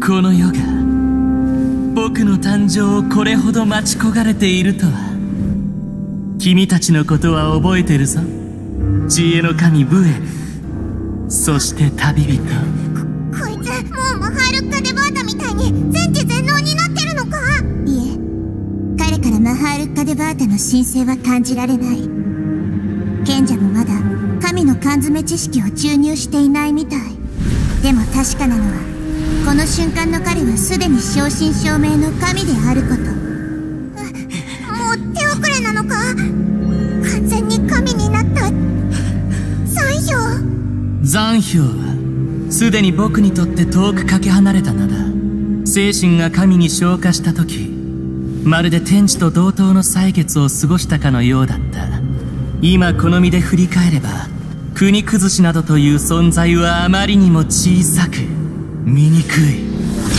この世が僕の誕生をこれほど待ち焦がれているとは。君たちのことは覚えてるぞ。知恵の神ブエル、そして旅人。 こいつもうマハール・カデバータみたいに全知全能になってるのか？いえ、彼からマハール・カデバータの神聖は感じられない。賢者もまだ神の缶詰知識を注入していないみたい。でも確かなのは、この瞬間の彼はすでに正真正銘の神であること。もう手遅れなのか？完全に神になった残氷。 残氷はすでに僕にとって遠くかけ離れた名だ。精神が神に昇華した時、まるで天地と同等の歳月を過ごしたかのようだった。今この身で振り返れば、国崩しなどという存在はあまりにも小さく醜い。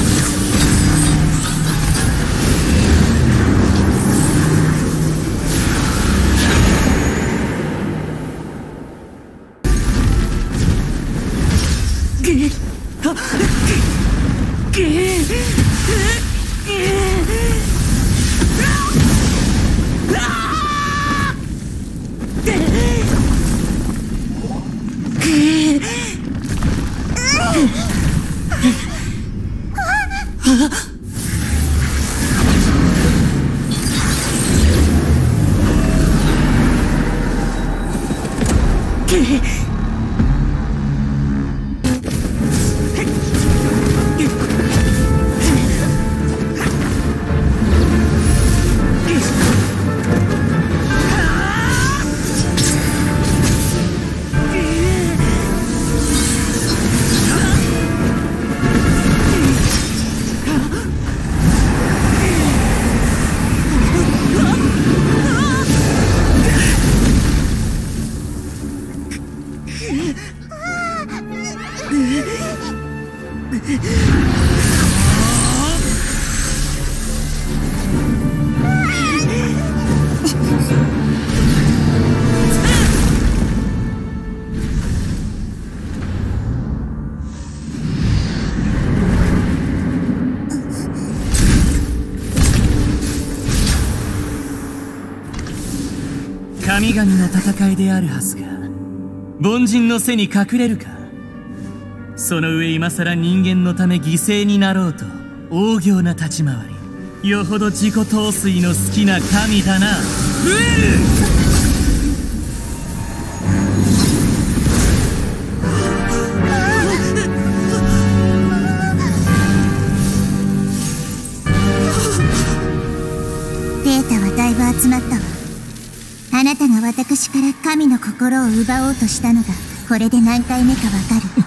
神々の戦いであるはずが、凡人の背に隠れるか。その上今さら人間のため犠牲になろうと大行な立ち回り。よほど自己陶酔の好きな神だな、ブエル。 データはだいぶ集まったわ。あなたが私から神の心を奪おうとしたのがこれで何回目かわかる。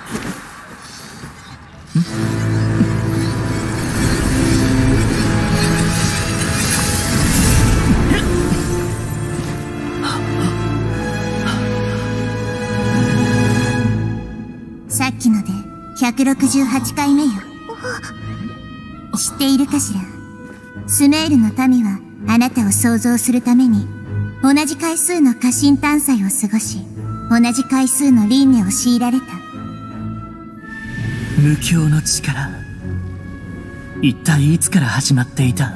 さっきので168回目よ。知っているかしら？スメールの民はあなたを創造するために同じ回数の過信探査を過ごし、同じ回数の輪廻を強いられた。 無教の力、一体いつから始まっていた？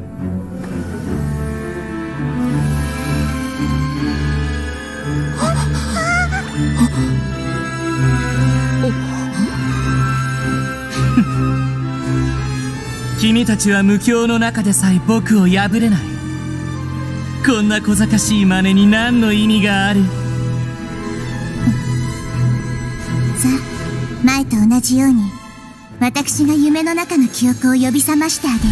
君たちは無教の中でさえ僕を破れない。こんな小賢しい真似に何の意味がある？ さあ、前と同じように私が夢の中の記憶を呼び覚ましてあげる。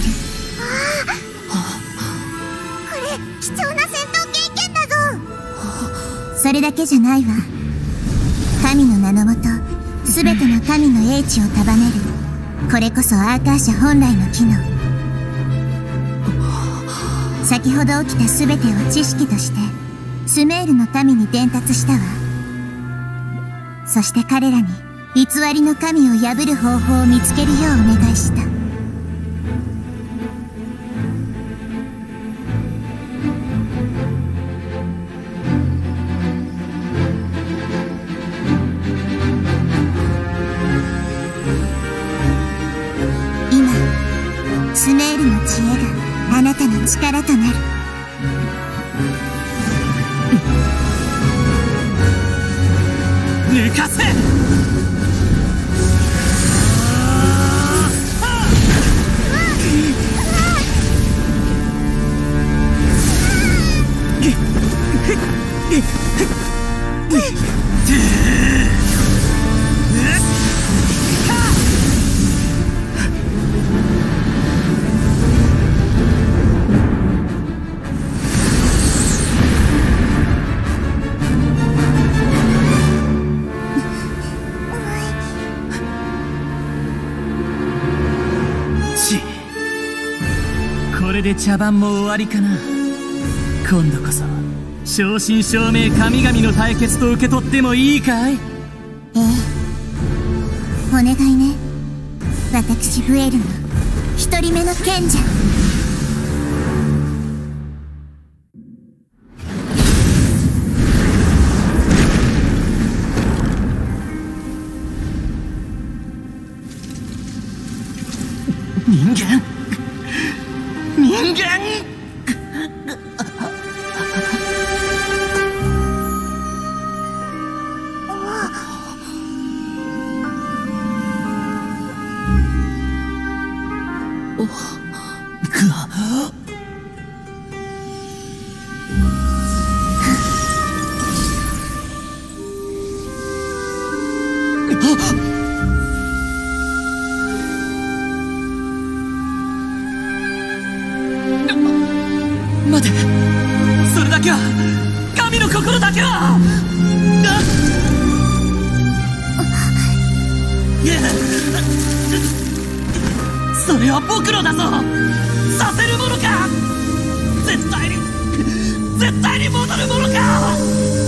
これ貴重な戦闘経験だぞ。それだけじゃないわ。神の名のもと全ての神の英知を束ねる、これこそアーカー社本来の機能。先ほど起きた全てを知識としてスメールの民に伝達したわ。そして彼らに偽りの神を破る方法を見つけるようお願いした。 力となる。 抜かせ。これで茶番も終わりかな。今度こそ正真正銘神々の対決と受け取ってもいいかい？ ええ、お願いね。私グエルの一人目の賢者。 人間待て、それだけは、神の心だけは。それは僕のだぞ。させるものか。絶対に戻るものか。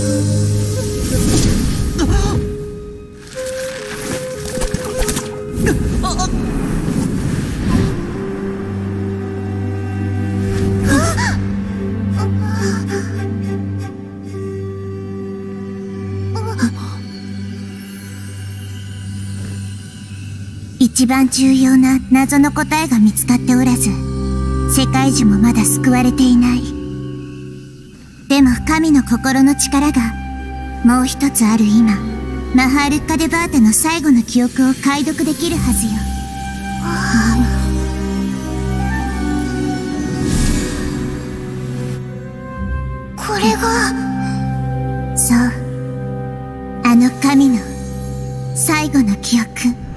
一番重要な謎の答えが見つかっておらず、世界樹もまだ救われていない。でも神の心の力がもう一つある今、マハールッカ・デ・バータの最後の記憶を解読できるはずよ。これが…そう、あの神の最後の記憶。